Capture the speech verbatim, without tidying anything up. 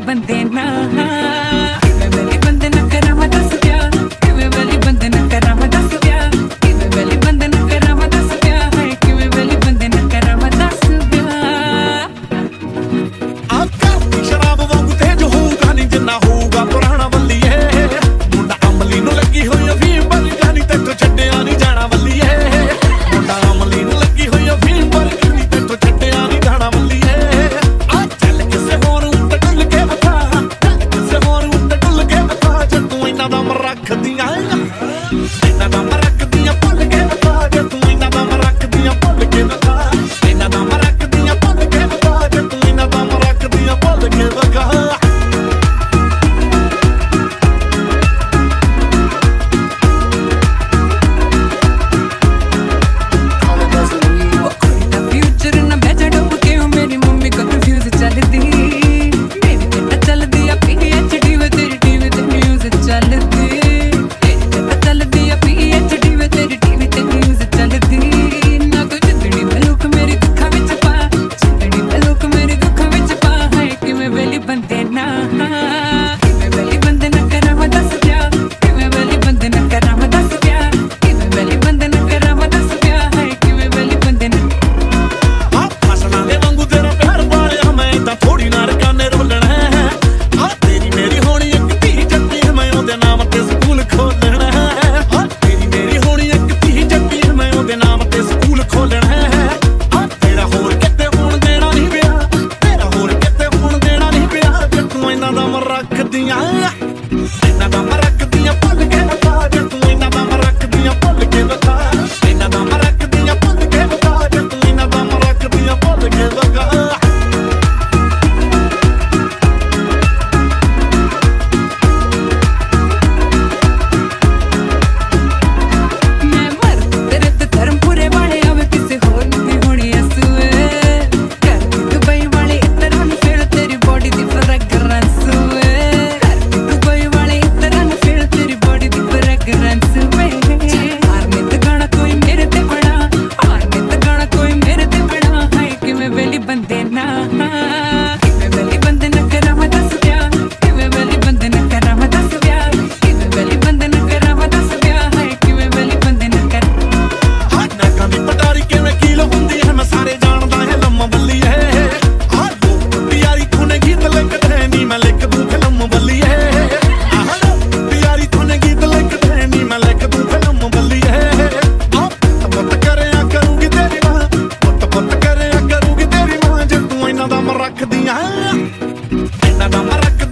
बंदे ना किवें वेली बंदे ना करा मैं दस प्यार किवें वेली बंदे ना करा मैं दस प्यार किवें वेली बंदे ना करा मैं दस प्यार है किवें वेली बंदे ना करा मैं दस प्यार आका शराब वांगू तेज होगा नहीं जिन्ना होगा पुराना बल्लीए मुंडा अमली नु लगी होई अफीम पर जानी ते तो छड्डिया नहीं जाना बल्लीए मुंडा अमली नु लगी होई अफीम पर जानी ते तो छड्डिया नहीं जाना बल्लीए आ चल किसे होर उत्ते डुल के बता किसे होर उत्ते डुल के बता जे तू इना दम रख दियां इना दम रख दियां भुल के बता जे तू इना दम रख दियां भुल के बता इना दम रख दियां भुल के बता जे तू इना दम रख दियां भुल के बता बंदे ना किवें वेली बंदे ना करा मैं दस प्यार किवें वेली बंदे ना करा मैं दस प्यार किवें वेली बंदे ना करा मैं दस प्यार है किवें वेली बंदे ना आ फसना दे वांगू तेरा प्यार पाया मैं तां थोड़ी नार काने रोलना है आ तेरी मेरी होनी एक धी जट्टी मैं ओदे नाम ते स्कूल खोलना है आ तेरी मेरी होनी एक धी जट्टी मैं ओदे नाम ते स्कूल खोलना है आ तेरा होर किते होण देना नहीं पिया तेरा होर किते होण देना नहीं पिया जे तू इना दम रख दियां इना दम रख दियां भुल के बता जे तू इना दम रख दियां भुल के बता इना दम रख दियां भुल के बता जे तू इना दम रख दियां भुल के बता मैं मर तेरे ते धर्मपुरे वाले आवे किसे होर नहीं होनी असुए करती दुबई वाले इतना न फील तेरी बॉडी दी फ्रेगरेंस वे करती दुबई वाले इतना न फील तेरी बॉडी दी फ्रेगरेंस वे हारने ते गाना कोई मेरे ते बड़ा हारने ते गाना कोई मेरे ते बड़ा है किवें वेली बंदे ना किवें वेली बंदे ना करा मैं दस प्यार किवें वेली बंदे ना करा मैं दस प्यार किवें वेली बंदे ना करा मैं दस प्यार है किवें वेली बंदे ना करा ना कभी पटारी किवें कील हुंदी है मैं सारे जानदा है लम्मा बल्ली है आ लोग यारी तूने गीत लिखदे नी मैं लिख दूं फिल्म बल्ली है आ यारी तूने गीत लिखदे नी मैं लिख दूं फिल्म बल्ली है आ पुੱਤ करेया करूंगी तेरी मां पुੱਤ पुੱਤ करेया करूंगी तेरी मां जे तू इना दम रख दियां इना दम रख